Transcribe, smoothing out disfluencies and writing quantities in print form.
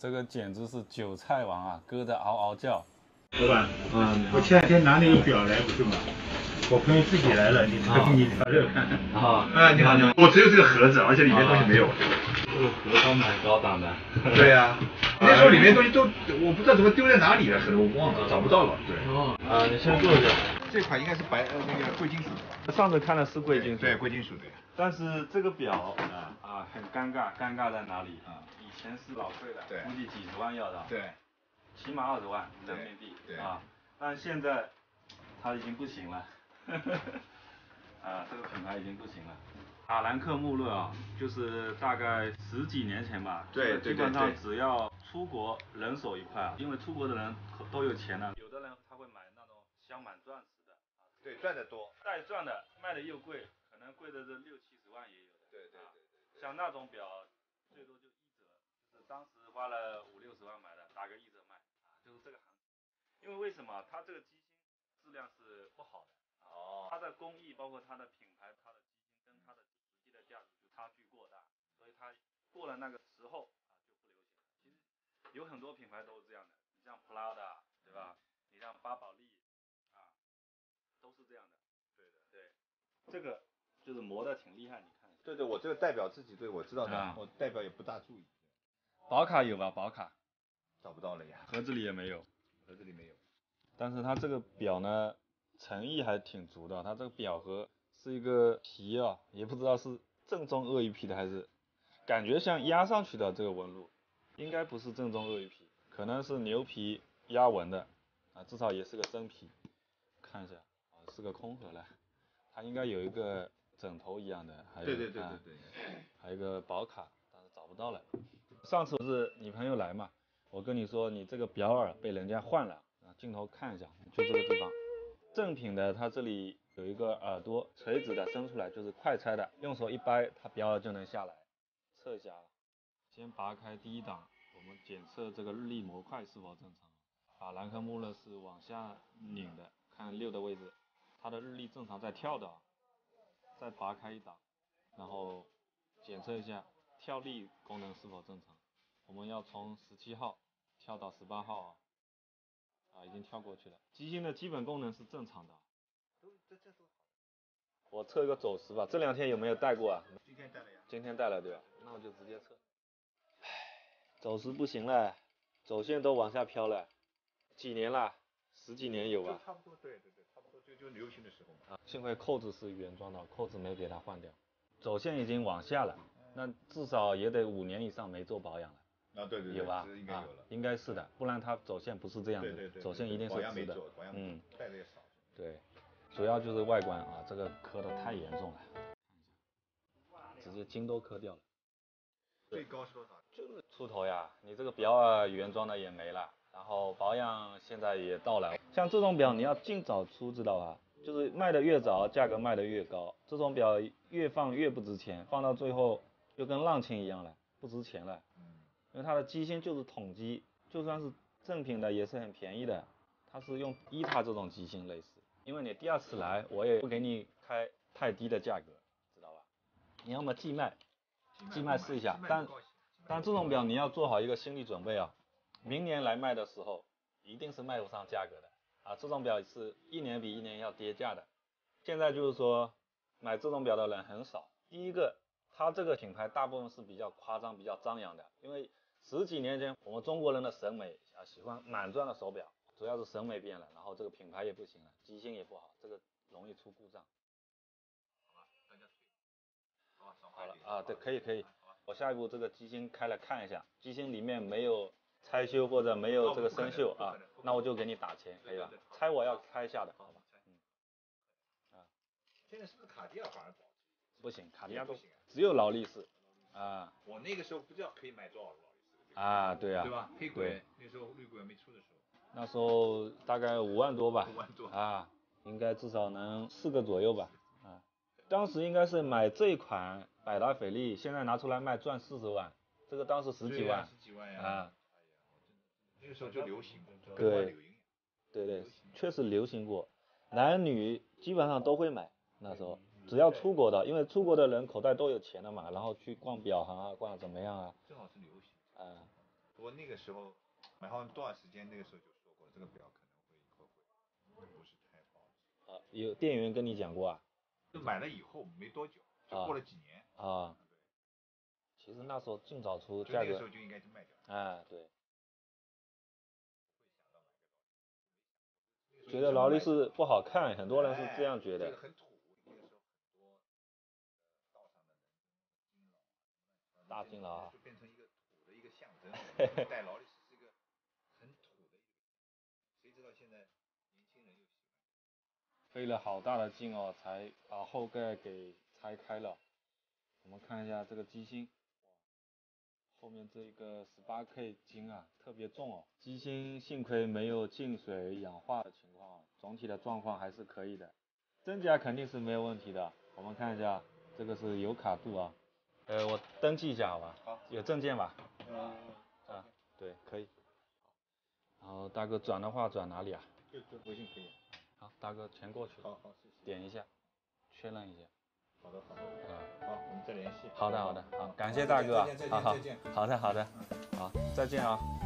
这个简直是韭菜王啊，歌着嗷嗷叫。 老板，我前两天拿那个表来不是吗？我朋友自己来了，你调热看。你好，我只有这个盒子，而且里面东西没有。 这个盒装蛮高档的。 对呀，那时候里面东西都我不知道怎么丢在哪里了，可能我忘了，找不到了。对。 你先坐一下。 这款应该是那个贵金属。 上次看的是贵金属。 对，贵金属的。 但是这个表很尴尬，尴尬在哪里以前是老贵的，估计几十万要的， 对， 起码20万人民币， 对但现在它已经不行了，这个品牌已经不行了。法兰克穆勒就是大概10几年前吧， 对， 基本上只要出国人手一块因为出国的人都有钱了，有的人他会买那种镶满钻石的， 对，钻的多， 带钻的卖的又贵，可能贵的这60、70万也有的， 对， 像那种表最多就1折，就是当时花了50、60万买的，打个1折卖，就是这个行情。因为为什么它这个机芯质量是不好的，它的工艺包括它的品牌，它的机芯跟它的实际的价值就差距过大，所以它过了那个时候就不流行了。其实有很多品牌都是这样的，你像 Prada 对吧？你像巴宝莉都是这样的。对，这个就是磨的挺厉害，你看。 对，我这个代表自己对我知道的，我代表也不大注意。 保卡有吧？保卡找不到了呀， 盒子里也没有。但是它这个表呢，诚意还挺足的。它这个表盒是一个皮也不知道是正宗鳄鱼皮的还是，感觉像压上去的这个纹路，应该不是正宗鳄鱼皮，可能是牛皮压纹的至少也是个真皮。看一下是个空盒了，它应该有一个枕头一样的，还有对， 还有一个保卡，但是找不到了。上次是你朋友来嘛，我跟你说你这个表耳被人家换了，镜头看一下，就这个地方，正品的它这里有一个耳朵垂直的伸出来，就是快拆的，用手一掰它表耳就能下来。测一下先拔开第一档，我们检测这个日历模块是否正常。法兰克穆勒是往下拧的，看6的位置，它的日历正常在跳的。再拔开一档，然后检测一下跳历功能是否正常。我们要从17号跳到18号已经跳过去了。机芯的基本功能是正常的。我测一个走时吧，这2天有没有带过今天带了呀。 今天带了对吧？那我就直接测。走时不行了，走线都往下飘了。几年了？10几年有吧？ 差不多，对，差不多就流行的时候嘛。 幸亏扣子是原装的，扣子没给它换掉。走线已经往下了，那至少也得5年以上没做保养了。 对， 有吧？ 应该有了。 应该是的，不然它走线不是这样子。 对， 走线一定是直的。 带的也少。 对，主要就是外观这个磕的太严重了，直接筋都磕掉了。 最高是多少？ 就是出头呀，你这个表耳原装的也没了，然后保养现在也到了。像这种表你要尽早出，知道吧？就是卖的越早，价格卖的越高。这种表越放越不值钱，放到最后就跟浪琴一样了，不值钱了。因为它的机芯就是统机，就算是正品的也是很便宜的，它是用伊塔这种机芯类似。因为你第2次来，我也不给你开太低的价格，知道吧？你要么寄卖试一下，但这种表你要做好一个心理准备明年来卖的时候一定是卖不上价格的这种表是1年比1年要跌价的。现在就是说买这种表的人很少。第一个，它这个品牌大部分是比较夸张、比较张扬的，因为10几年前我们中国人的审美喜欢满钻的手表，主要是审美变了，然后这个品牌也不行了，机芯也不好，这个容易出故障。 好吧，大家好了对，可以。我下一步这个机芯开来看一下，机芯里面没有拆修或者没有这个生锈那我就给你打钱，可以吧？拆我要开一下的，好吧？ 现在是不是卡地亚反而保值？ 不行，卡地亚都只有劳力士我那个时候不知道可以买多少劳力士对对吧？黑鬼那时候绿鬼没出的时候， 那时候大概5万多吧 ，5万多应该至少能4个左右吧当时应该是买这一款百达翡丽，现在拿出来卖赚40万，这个当时10几万呀那个时候就流行， 对，确实流行过，男女基本上都会买。那时候只要出国的，因为出国的人口袋都有钱了嘛，然后去逛表行逛怎么样正好是流行不过那个时候买好多少时间，那个时候就说过，这个表可能会以后会不是太保值。 有店员跟你讲过啊？ 就买了以后没多久，就过了几年。 对。其实那时候尽早出， 价格那个时候就应该就卖掉。 对。觉得劳力士不好看，很多人是这样觉得。 这个很土，那个时候很多道上的人大金劳就变成一个土的一个象征。戴劳力士是一个很土的一个，谁知道现在年轻人又喜欢。 费了好大的劲哦，才把后盖给拆开了。我们看一下这个机芯，后面这一个18K 金啊，特别重哦。机芯幸亏没有进水氧化的情况，总体的状况还是可以的。真假肯定是没有问题的。我们看一下，这个是有卡度啊。我登记一下好吧？ 好。有证件吧？对，可以。然后大哥转的话转哪里啊？ 就微信可以。 好，大哥钱过去了。 好，谢谢。 点一下，确认一下。 好的。好，我们再联系。 好的，好，感谢大哥。 再见。 好的，好，再见啊。